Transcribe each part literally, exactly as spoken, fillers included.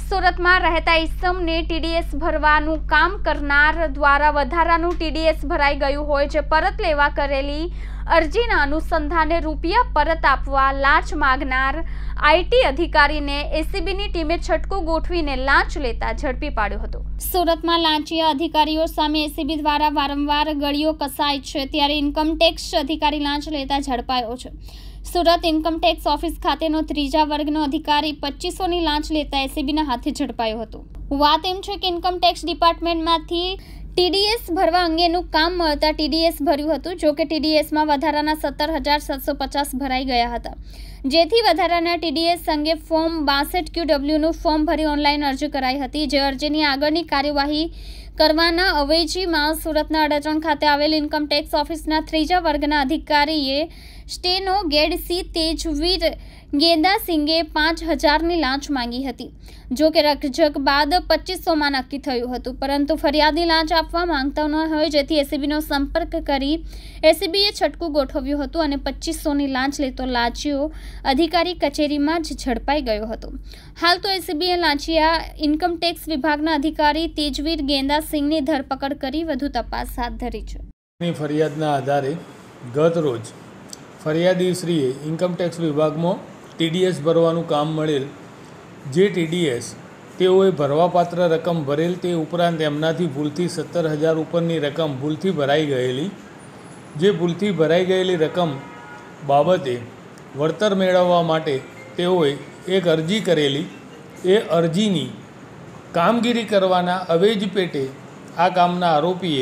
સુરતમાં રહેતા ઈસમને ટીડીએસ ભરવાનું કામ કરનાર દ્વારા વધારાનું ટીડીએસ ભરાઈ ગયું હોય જે પરત લેવા કરેલી અરજીના અનુસંધાને રૂપિયા પરત આપવા લાંચ માગનાર આઈટી અધિકારીને એસીબીની ટીમે છટકું ગોઠવીને લાંચ લેતા ઝડપી પાડ્યો હતો। સુરતમાં લાંચિયા અધિકારીઓ સામે એસીબી દ્વારા વારંવાર ગળીઓ કસાય છે, ત્યારે ઇન્કમટેક્સ અધિકારી લાંચ લેતા ઝડપાયો છે। સુરત ઇન્કમટેક્સ ઓફિસ ખાતેનો ત્રીજા વર્ગનો અધિકારી પચીસોની લાંચ લેતા એસીબીના હાથે ઝડપાયો હતો। વાત એમ છે કે ઇન્કમટેક્સ ડિપાર્ટમેન્ટમાંથી ટીડીએસ ભરવા અંગેનું કામ મળતા ટીડીએસ ભર્યું હતું, જો કે ટીડીએસમાં વધારાના સત્તર હજાર સાતસો પચાસ ભરાઈ ગયા હતા, જેથી વધારાના ટીડીએસ અંગે ફોર્મ બાસઠ ક્યુ ડબલ્યુનું ફોર્મ ભરી ઓનલાઈન અરજી કરાઈ હતી, જે અરજીની આગળની કાર્યવાહી કરવાના અવેજીમાં સુરતના અડાજણ ખાતે આવેલ ઇન્કમટેક્સ ઓફિસના ત્રીજા વર્ગના અધિકારીએ સ્ટેનો ગેડ સી તેજવીર ગેંદાસિંગે પાંચ હજારની લાંચ માંગી હતી, જો કે રકઝક બાદ પચીસોમાં નક્કી થયું હતું, પરંતુ ફરિયાદી લાંચ આપવા માંગતા ન હોય, જેથી એસીબીનો સંપર્ક કરી એસીબીએ છટકું ગોઠવ્યું હતું અને પચીસોની લાંચ લેતો લાંચીઓ અધિકારી કચેરીમાં જ ઝડપાઈ ગયો હતો। હાલ તો એસીબીએ લાંચિયા ઇન્કમટેક્સ વિભાગના અધિકારી તેજવીર ગેંદાસિંગની ધરપકડ કરી વધુ તપાસ હાથ ધરી છે। ફરિયાદના આધારે ગત રોજ ફરિયાદીશ્રીએ ઇન્કમટેક્સ વિભાગમાં ટીડીએસ ભરવાનું કામ મળેલ, જે ટીડીએસ તેઓએ ભરવાપાત્ર રકમ ભરેલ તે ઉપરાંત એમનાથી ભૂલથી સત્તર હજાર ઉપરની રકમ ભૂલથી ભરાઈ ગયેલી, જે ભૂલથી ભરાઈ ગયેલી રકમ બાબતે વળતર મેળવવા માટે તેઓએ એક અરજી કરેલી। એ અરજીની કામગીરી કરવાના અવેજ પેટે આ કામના આરોપીએ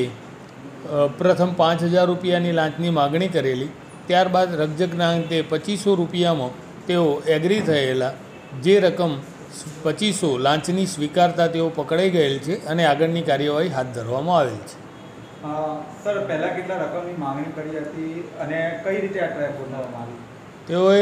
પ્રથમ પાંચ હજાર રૂપિયાની લાંચની માગણી કરેલી, ત્યારબાદ રકઝકના અંતે પચીસો રૂપિયામાં તેઓ એગ્રી થયેલા, જે રકમ પચીસો લાંચની સ્વીકારતા તેઓ પકડાઈ ગયેલ છે અને આગળની કાર્યવાહી હાથ ધરવામાં આવેલ છે। સર, પહેલાં કેટલા રકમની માંગણી કરી હતી અને કઈ રીતે આ ટ્રેપ ગોઠવવામાં આવી? તેઓએ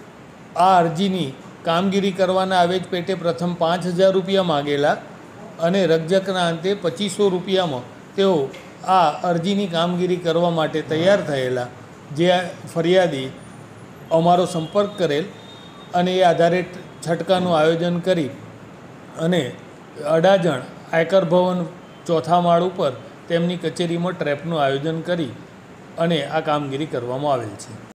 આ અરજીની કામગીરી કરવાના અવેજ પેટે પ્રથમ પાંચ હજાર રૂપિયા માગેલા અને રકઝકના અંતે પચીસો રૂપિયામાં તેઓ આ અરજીની કામગીરી કરવા માટે તૈયાર થયેલા, જે ફરિયાદી અમારો સંપર્ક કરેલ અને એ આધારે છટકાનું આયોજન કરી અને અડાજણ આયકર ભવન ચોથા માળ ઉપર તેમની કચેરીમાં ટ્રેપનું આયોજન કરી અને આ કામગીરી કરવામાં આવેલ છે।